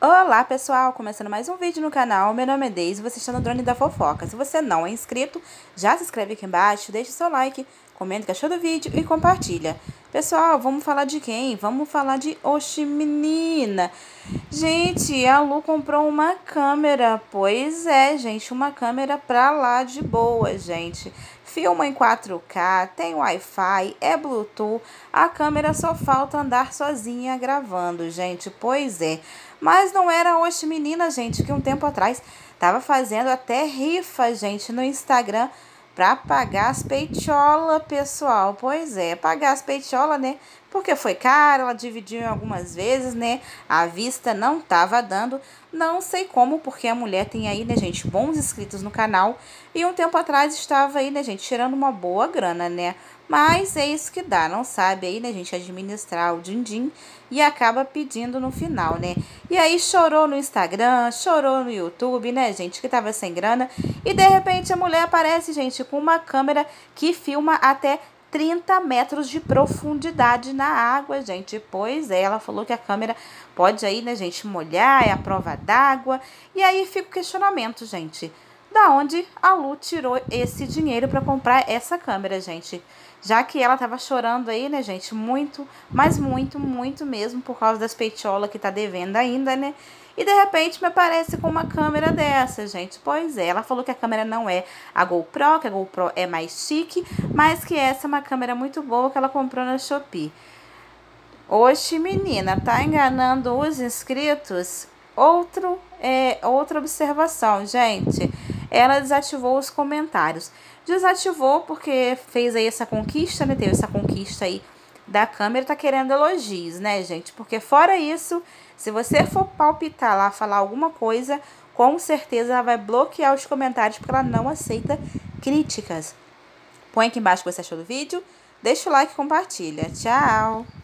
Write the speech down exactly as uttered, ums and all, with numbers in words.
Olá pessoal, começando mais um vídeo no canal, meu nome é Deise e você está no Drone da Fofoca. Se você não é inscrito, já se inscreve aqui embaixo, deixa seu like, comenta o que achou do vídeo e compartilha. Pessoal, vamos falar de quem? Vamos falar de Oxi Menina. Gente, a Lu comprou uma câmera, pois é, gente, uma câmera pra lá de boa, gente. Filma em quatro K, tem Wi-Fi, é Bluetooth, a câmera só falta andar sozinha gravando, gente, pois é. Mas não era hoje, menina, gente, que um tempo atrás tava fazendo até rifa, gente, no Instagram pra pagar as peitiolas, pessoal. Pois é, pagar as peitiolas, né? Porque foi caro, ela dividiu em algumas vezes, né? A vista não tava dando, não sei como, porque a mulher tem aí, né, gente, bons inscritos no canal. E um tempo atrás estava aí, né, gente, tirando uma boa grana, né? Mas é isso que dá, não sabe aí, né, gente, administrar o din-din e acaba pedindo no final, né? E aí chorou no Instagram, chorou no YouTube, né, gente, que tava sem grana. E de repente a mulher aparece, gente, com uma câmera que filma até trinta metros de profundidade na água, gente. Pois é, ela falou que a câmera pode aí, né, gente, molhar, é a prova d'água. E aí fica o questionamento, gente. Da onde a Lu tirou esse dinheiro para comprar essa câmera, gente? Já que ela tava chorando aí, né, gente, muito, mas muito, muito mesmo, por causa das peitiolas que tá devendo ainda, né? E de repente me aparece com uma câmera dessa, gente. Pois é, ela falou que a câmera não é a GoPro, que a GoPro é mais chique, mas que essa é uma câmera muito boa que ela comprou na Shopee. Oxe, menina, tá enganando os inscritos? Outro, é, outra observação, gente. Ela desativou os comentários. Desativou porque fez aí essa conquista, né? Teve essa conquista aí da câmera, tá querendo elogios, né, gente? Porque fora isso, se você for palpitar lá, falar alguma coisa, com certeza ela vai bloquear os comentários, porque ela não aceita críticas. Põe aqui embaixo o que você achou do vídeo, deixa o like e compartilha. Tchau!